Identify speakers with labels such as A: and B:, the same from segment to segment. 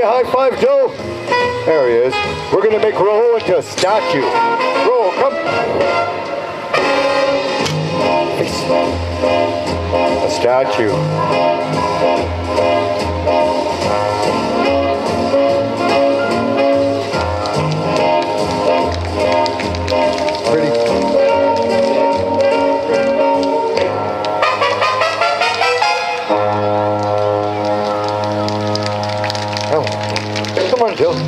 A: high five, Joe. There he is. We're going to make Rojo into a statue. Rojo, come. Face. A statue. Come on, Joe.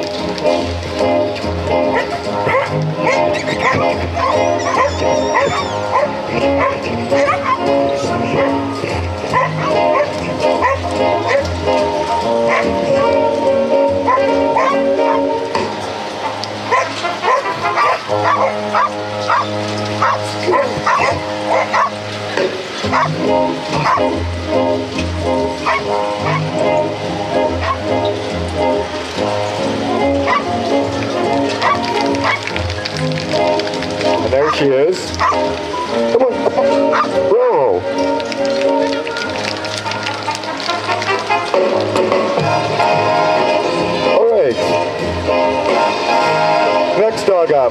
A: And there she is. Come on. Roll. All right. Next dog up.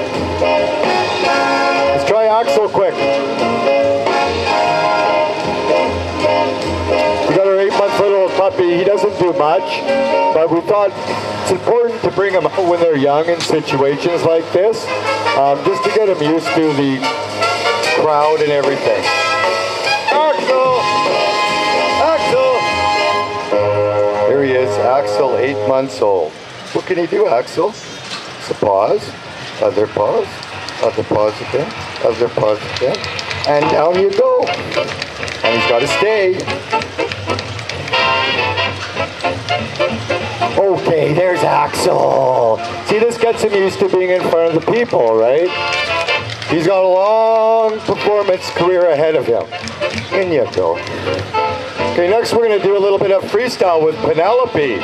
A: Let's try Axel quick. We got our 8-month-old puppy. He doesn't do much, but we thought it's important to bring them out when they're young in situations like this, just to get them used to the crowd and everything. Axel! Axel! Here he is, Axel, 8 months old. What can he do, Axel? So pause, other pause, other pause again, other pause again, and down you go. And he's got to stay. Okay, there's Axel. See, this gets him used to being in front of the people, right? He's got a long performance career ahead of him. In you go. Okay, next we're going to do a little bit of freestyle with Penelope.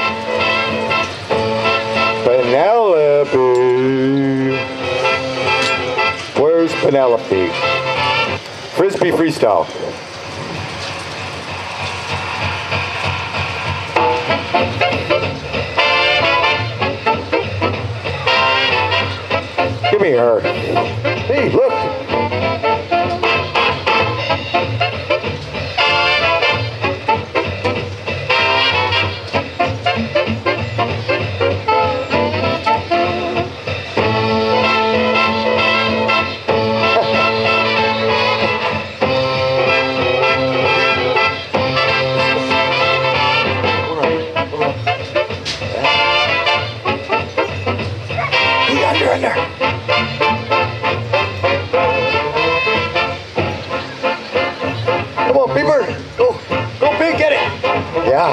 A: Penelope. Where's Penelope? Frisbee freestyle. Give me her. Hey, look. Under. Come on, Beaver. Go, Big, get it. Yeah.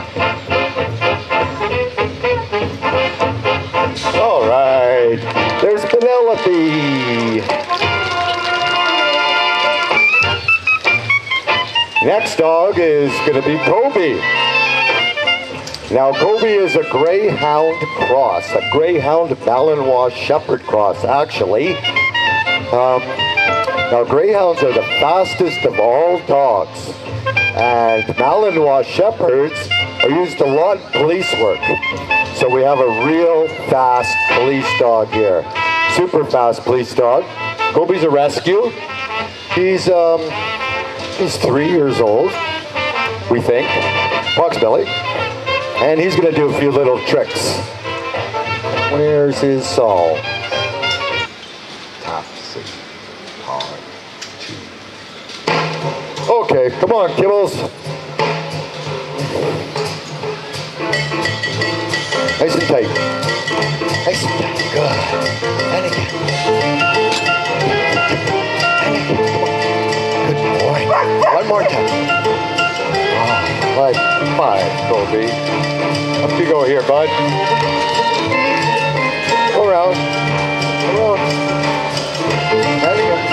A: All right. There's Penelope. Next dog is going to be Kobe. Now, Kobe is a Greyhound cross, a Greyhound Malinois Shepherd cross, actually. Now, Greyhounds are the fastest of all dogs, and Malinois Shepherds are used a lot in police work. So we have a real fast police dog here, super fast police dog. Kobe's a rescue. He's 3 years old, we think, approximately. And he's going to do a few little tricks. Where's his song? Top, 6, hard, 2. Okay, come on, Kibbles. Nice and tight. Nice and tight. Good. And again. And again. Come on. Good boy. One more time. Like 5, Kobe. Up you go here, bud. Go around. Go around. And again.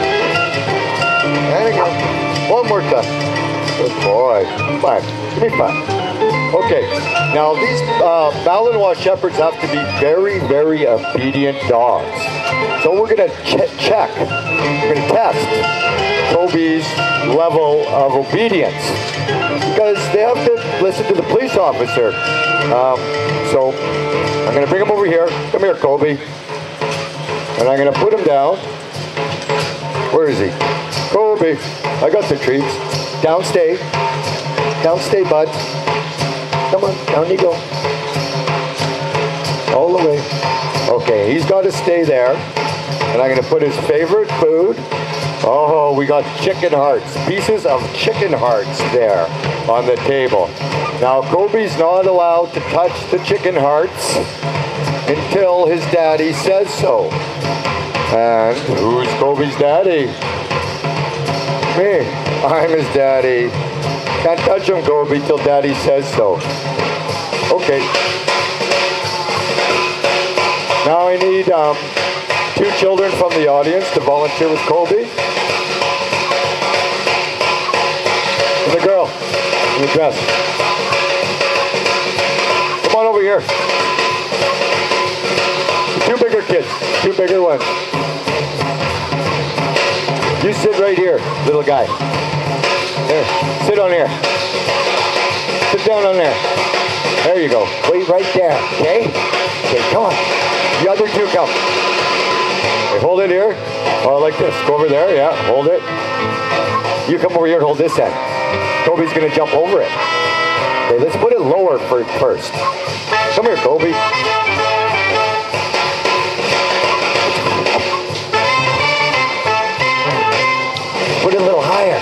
A: And again. One more time. Good boy. 5. Give me 5. Okay. Now, these Malinois Shepherds have to be very, very obedient dogs. So we're going to check. We're going to test Kobe's level of obedience. Because they have to listen to the police officer. So I'm going to bring him over here. Come here, Kobe. And I'm going to put him down. Where is he? Kobe. I got the treats. Down stay. Down stay, bud. Come on, down you go. All the way. Okay, he's got to stay there. And I'm going to put his favorite food. Oh, we got chicken hearts. Pieces of chicken hearts there on the table. Now, Kobe's not allowed to touch the chicken hearts until his daddy says so. And who's Kobe's daddy? Me. I'm his daddy. Can't touch him, Kobe, till daddy says so. Okay. Now I need 2 children from the audience to volunteer with Kobe. And the girl in the dress. Come on over here. 2 bigger kids. 2 bigger ones. You sit right here, little guy. There. Sit on here. Sit down on there. There you go. Wait right there, okay? Okay, come on. The other 2 come. Okay, hold it here. Oh, like this. Go over there, yeah. Hold it. You come over here and hold this end. Kobe's going to jump over it. Okay, let's put it lower first. Come here, Kobe. Put it a little higher.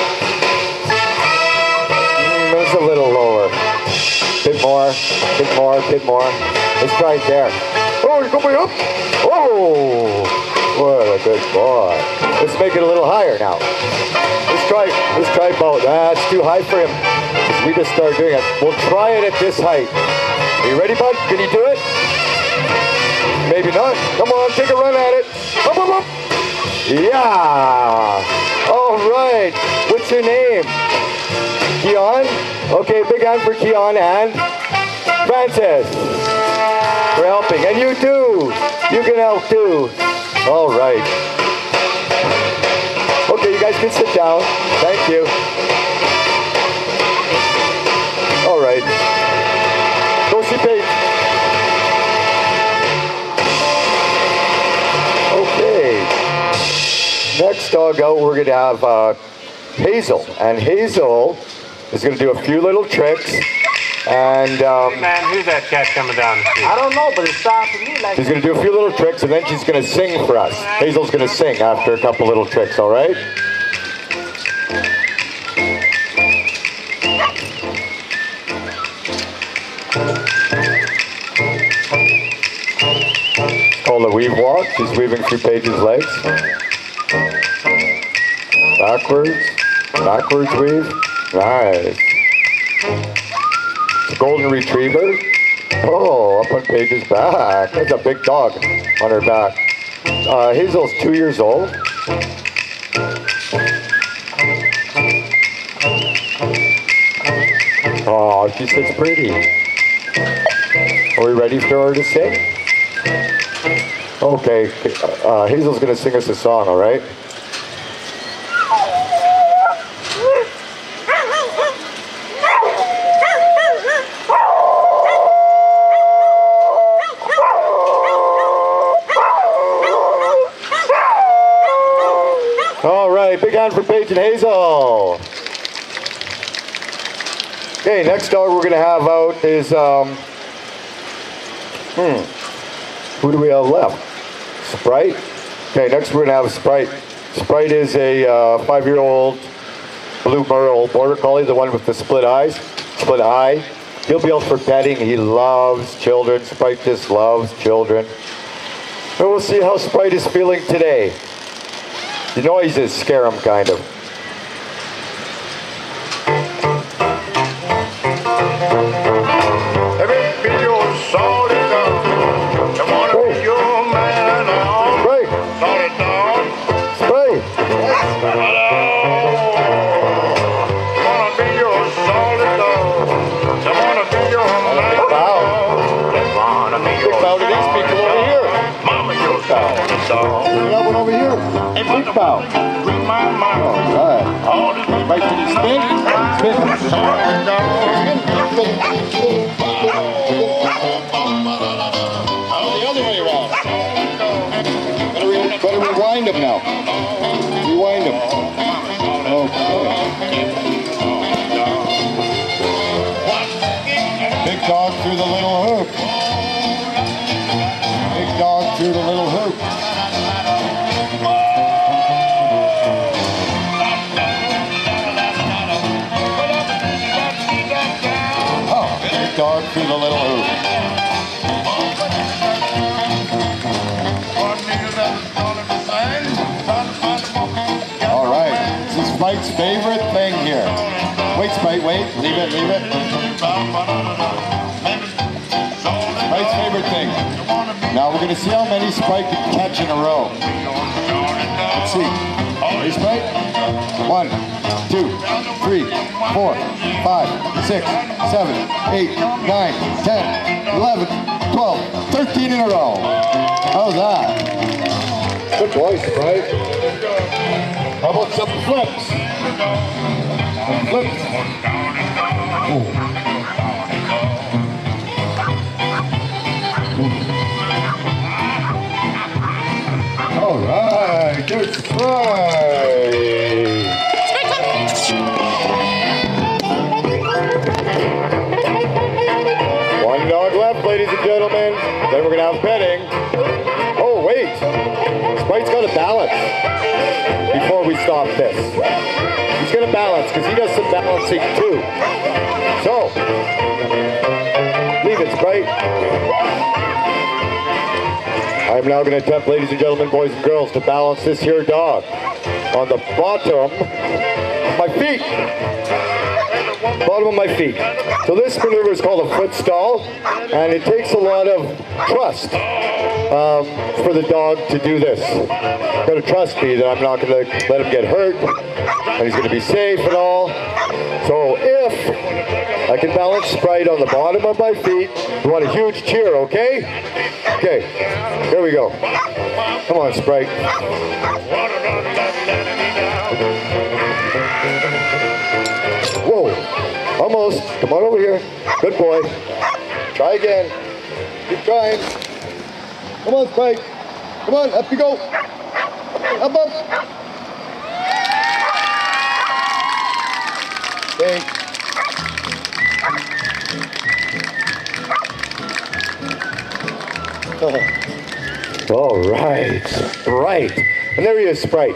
A: That's a little lower. Bit more, bit more, bit more. Let's try it there. Oh, you're going up. Oh, what a good boy. Let's make it a little higher now. Let's try both. That's too high for him. We just started doing it. We'll try it at this height. Are you ready, bud? Can you do it? Maybe not. Come on, take a run at it. Up, up, up. Yeah. All right. What's your name? Keon? Okay, big hand for Keon and Francis for helping. And you too. You can help too. All right. Okay, you guys can sit down. Thank you. All right. Go see Paige. Okay. Next dog out, we're going to have Hazel. And Hazel is going to do a few little tricks. And
B: hey man, who's that cat coming down the street?
C: I don't know, but it sounds to me like
A: she's going to do a few little tricks, and then she's going to sing for us. Hazel's going to sing after a couple little tricks, all right? It's called a weave walk. She's weaving through Paige's legs. Backwards weave. Nice. Golden retriever. Oh, up on Paige's back. That's a big dog on her back. Hazel's 2 years old. Oh, she sits pretty. Are we ready for her to sing? Okay, Hazel's going to sing us a song, all right? All right, big hand for Paige and Hazel. Okay, next dog we're going to have out is, who do we have left? Sprite. Okay, next we're going to have Sprite. Sprite is a 5-year-old blue Merle border collie, the one with the split eye. He'll be out for petting. He loves children. Sprite just loves children. And we'll see how Sprite is feeling today. The noises scare him, kind of. Another one over here. Big bow. All right. Right, can you spin? Spin. the other way around. Better rewind him now. Rewind him. Okay. Big dog through the little hoop. Big dog through the little hoop. Big dog through the little hoop. All right, this is Spike's favorite thing here. Wait, Spike, wait, leave it, leave it. Spike's favorite thing. Now we're going to see how many Spike can catch in a row. Let's see. Ready, Spike? 1, 2, 3, 4, 5, 6, 7, 8, 9, 10, 11, 12, 13 in a row. How's that? Good boy, Spike. How about some flips? Some flips. All right, good Spike. One dog left, ladies and gentlemen. Then we're gonna have petting. Oh wait, Spike's got to balance before we stop this. He's gonna balance because he does some balancing too. So, leave it, Spike. I'm now going to attempt, ladies and gentlemen, boys and girls, to balance this here dog on the bottom of my feet. Bottom of my feet. So this maneuver is called a foot stall, and it takes a lot of trust for the dog to do this. Got to trust me that I'm not going to let him get hurt, and he's going to be safe and all. So if I can balance Sprite on the bottom of my feet, you want a huge cheer, okay? Okay, here we go. Come on, Sprite. Whoa, almost. Come on over here. Good boy. Try again. Keep trying. Come on, Sprite. Come on, up you go. Up, up. Okay. All right, right. And there he is, Sprite.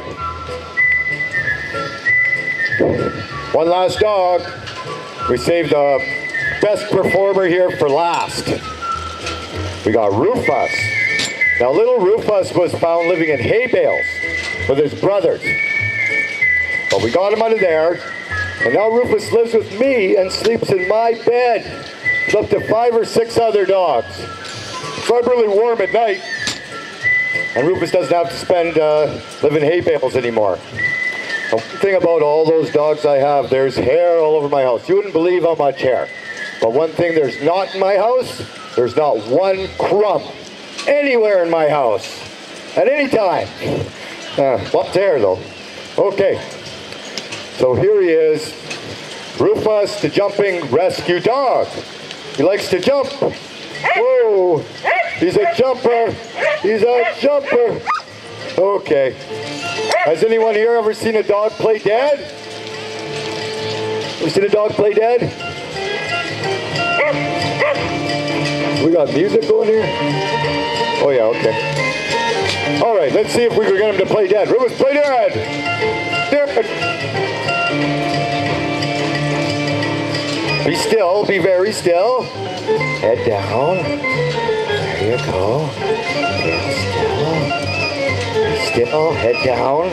A: One last dog. We saved the best performer here for last. We got Rufus. Now, little Rufus was found living in hay bales with his brothers. But we got him out of there, and now Rufus lives with me and sleeps in my bed. It's up to 5 or 6 other dogs. So I'm really warm at night, and Rufus doesn't have to spend living in hay bales anymore. The one thing about all those dogs I have, there's hair all over my house. You wouldn't believe how much hair. But one thing there's not in my house, there's not one crumb anywhere in my house at any time. Lots of hair though. Okay, so here he is, Rufus, the jumping rescue dog. He likes to jump. Whoa, he's a jumper. He's a jumper. Okay. Has anyone here ever seen a dog play dead? Ever seen a dog play dead? We got music going here? Oh yeah, okay. All right, let's see if we can get him to play dead. Rufus, play dead. Dead. Be still, be very still. Head down. There you go. Still, head down.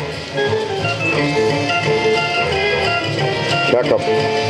A: Check him.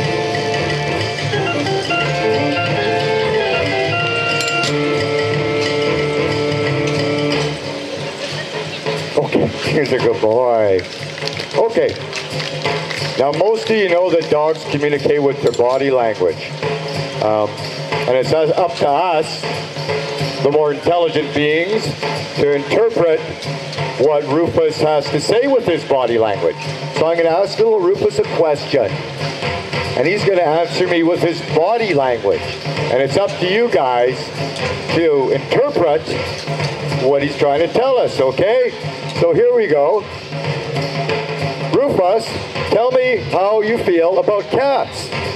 A: Okay, here's a good boy. Okay. Now, most of you know that dogs communicate with their body language. And it's up to us, the more intelligent beings, to interpret what Rufus has to say with his body language. So I'm going to ask little Rufus a question. and he's going to answer me with his body language. And it's up to you guys to interpret what he's trying to tell us, okay? So here we go. Rufus, tell me how you feel about cats.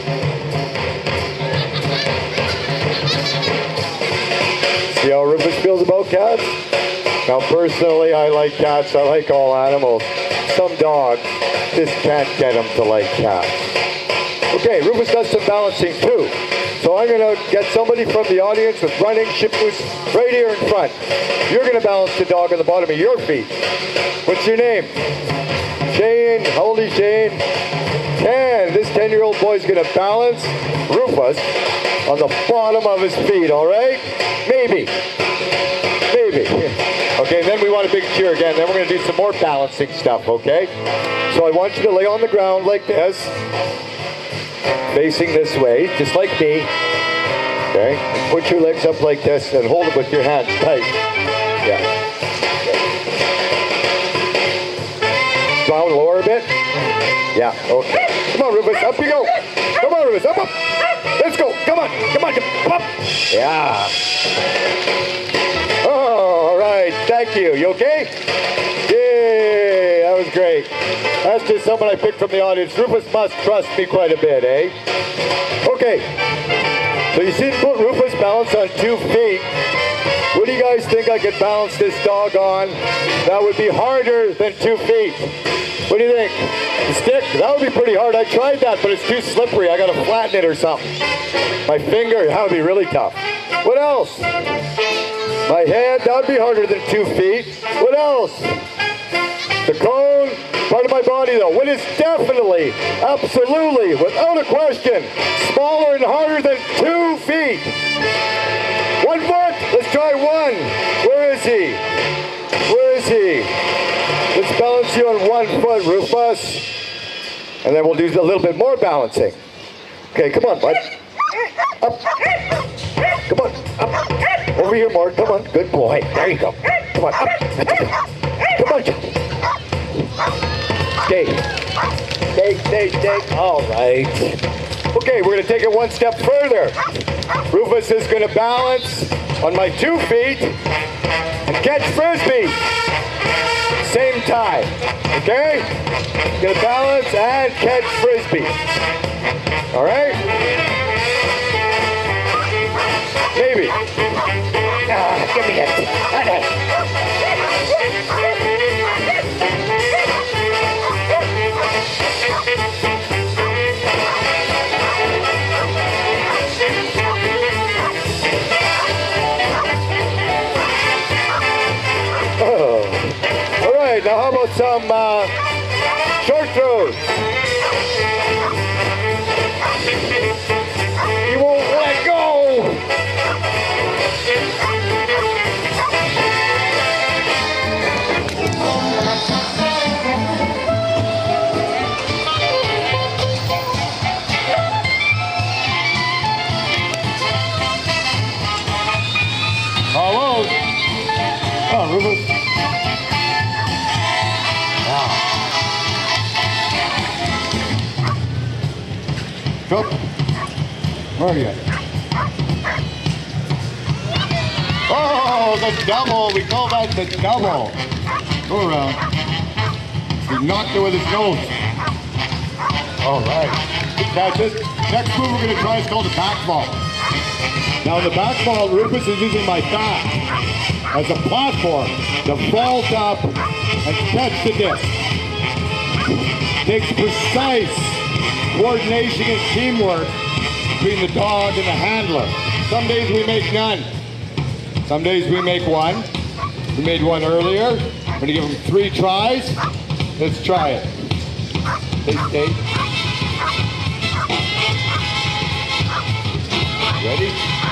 A: See how Rufus feels about cats? Now, personally, I like cats. I like all animals. Some dogs just can't get them to like cats. Okay, Rufus does some balancing too. So I'm going to get somebody from the audience with running shoes right here in front. You're going to balance the dog on the bottom of your feet. What's your name? Shane. How old is Shane? 10. This 10-year-old boy is going to balance Rufus on the bottom of his feet, all right? Maybe. Maybe. Okay, then we want a big cheer again. Then we're going to do some more balancing stuff, okay? So I want you to lay on the ground like this, facing this way, just like me. Okay? Put your legs up like this and hold it with your hands tight. Yeah. Down lower a bit. Yeah, okay. Come on, Rufus, up you go. Come on, Rufus, up, up. Let's go. Come on, come on, up. Yeah. Oh, all right. Thank you. You okay? Yay, that was great. That's just someone I picked from the audience. Rufus must trust me quite a bit, eh? Okay. So you see Rufus balance on 2 feet. What do you guys think I could balance this dog on? That would be harder than 2 feet. What do you think? The stick? That would be pretty hard. I tried that, but it's too slippery. I got to flatten it or something. My finger, that would be really tough. What else? My head, that would be harder than 2 feet. What else? The cone, part of my body though. What is definitely, absolutely, without a question, smaller and harder than 2 feet? 1 foot? Let's try 1. Where is he? Where is he? Let's balance you on 1 foot, Rufus. And then we'll do a little bit more balancing. Okay, come on, bud. Up. Come on, up. Over here, Mark. Come on. Good boy. There you go. Come on, up. Come on. Stay. Stay, stay, stay. All right. Okay, we're going to take it 1 step further. Rufus is going to balance on my 2 feet and catch Frisbee. Same time. Okay? Going to balance and catch Frisbee. All right? Maybe. Give me it. All right, now how about some short throws? He won't let go. Hello. Oh, Rufus. Go. Where are you? Oh, the double. We call that the double. Go around. He knocked it with his nose. All right. Catch it. Next move we're going to try is called the back ball. Now, in the back ball, Rufus is using my back as a platform to vault up and catch the disc. Takes precise coordination and teamwork between the dog and the handler. Some days we make none. Some days we make 1. We made 1 earlier. We're going to give him 3 tries. Let's try it. Stay. Ready?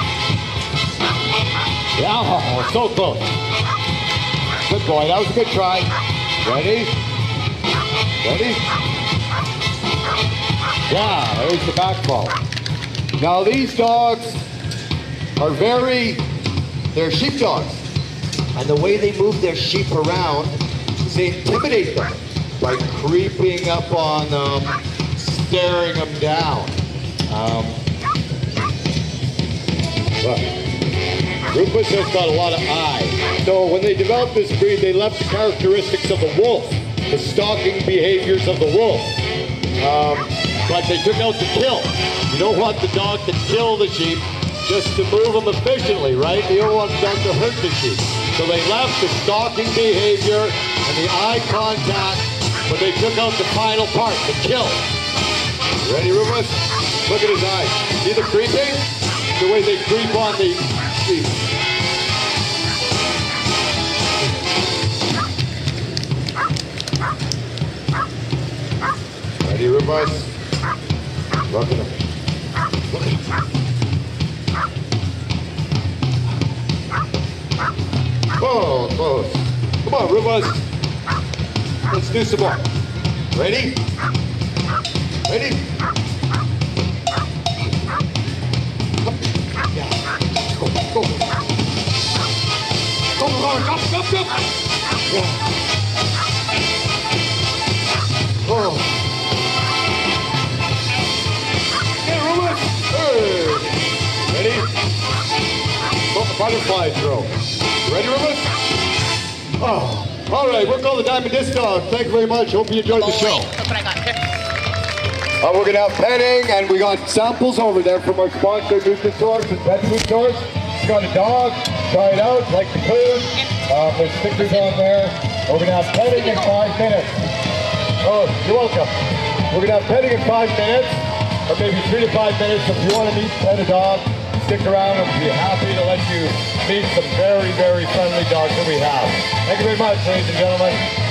A: Yeah, oh, so close. Good boy, that was a good try. Ready? Ready? Yeah, there's the back ball. Now these dogs are they're sheep dogs. And the way they move their sheep around is they intimidate them by creeping up on them, staring them down. Rufus has got a lot of eye. So when they developed this breed, they left the characteristics of the wolf, the stalking behaviors of the wolf. But they took out the kill. You don't want the dog to kill the sheep, just to move them efficiently, right? You don't want the dog to hurt the sheep. So they left the stalking behavior and the eye contact, but they took out the final part, the kill. Ready, Rufus? Look at his eyes. See the creeping? The way they creep on the sheep. Ready, Rufus? Look at him. Look at him. Oh, close. Come on, Rufus. Let's do some more. Ready? Ready? Yeah. Go, go. Go, go. Yeah. Oh. Hey, Rufus. Hey. Ready? Butterfly throw. Ready, Rufus? Oh. All right, we're called the Diamond Disc Dog. Thank you very much. Hope you enjoyed the show.
D: That's what I got here.
A: We're going to have petting, and we got samples over there from our sponsor, Nutrisource and Pet Food Source. You got a dog, try it out, like the food. There's stickers on there. We're going to have petting in 5 minutes. Oh, you're welcome. We're going to have petting in 5 minutes, or maybe 3 to 5 minutes. If you want to meet pet a dog, stick around. We'll be happy to let you meet some very, very friendly dogs that we have. Thank you very much, ladies and gentlemen.